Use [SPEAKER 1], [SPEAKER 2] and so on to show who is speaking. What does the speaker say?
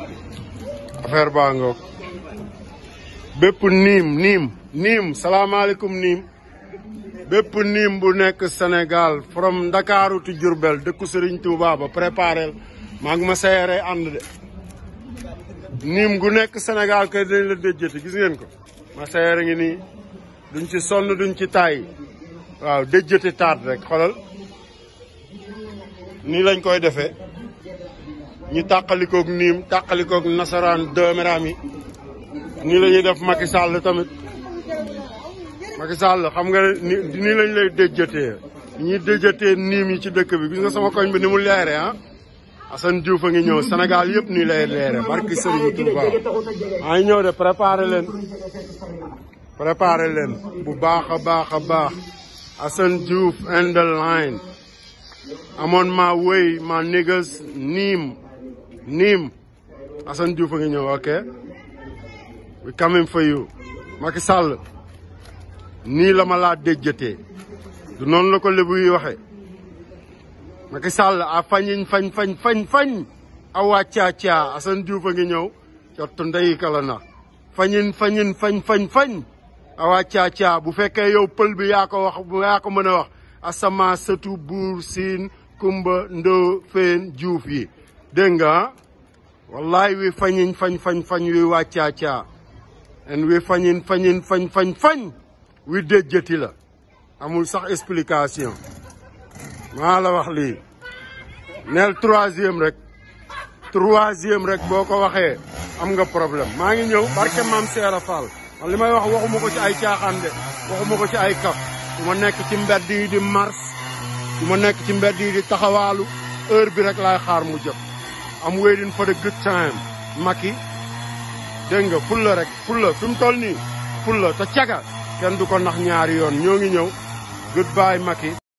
[SPEAKER 1] affaire baa ngoog bépp niim salaamaaleykum niim bépp niim bu nekk Sénégal from Ndakaaru tu Diourbel dëkku Serigne Touba ba préparel maa ngi ma seere ànd de niim gu nekk Sénégal kay dañ la déjjati gis ngeen ko ma seere ngi nii duñ ci sonn duñ ci tàyyi waaw déjjati taat rek xolal nii lañ koy defee ñu tàqalikoog niim tàqalikoog nasaraan dooméram yi nii la ñuy def Macky Sall tamit Macky Sall xam nga nii lañ lay déjjatee ñuy déjjatee niim yi ci dëkk bi gis nga sama koñ bi ni mu leere ah Assane Diouf a ngi ñëw Sénégal yëpp nii lay leere barki Serigne Touba maa ngi ñëw de préparé leen bu baax a baax Assane Diouf and the line I'm on my way my niggas niim Assane Diouf a ngi ñëw ok we coming for you Macky Sall nii la ma laa déjjatee du noonu la ko lébu yi waxe Macky Sall a fañ a wàccaa Assane Diouf a ngi ñëw cottu ndey kala na fañ a wàccaa bu fekkee yow pël bi yaa ko mën a wax asama sëtu buur siin kumba ndo feen Diouf yi dégg nga wallahi wi fañ wi wàccaa en wi fañ wi déjjati la amul sax explication maa la wax lii neel troisième rek boo ko waxee am nga problème maa ngi ñëw barke maam Seera Fall man li may wax waxuma ko ci ay caaxaan de waxuma ko ci ay kaf du ma nekk ci mbedd yi di mars du ma nekk ci mbedd yi di taxawaalu heure bi rek laay xaar mu jot am waiting for the good time Macky dégg nga fulla rek fulla fi mu toll nii fulla te caga kenn du ko nax ñaari yoon ñoo ngi ñëw goodbye Macky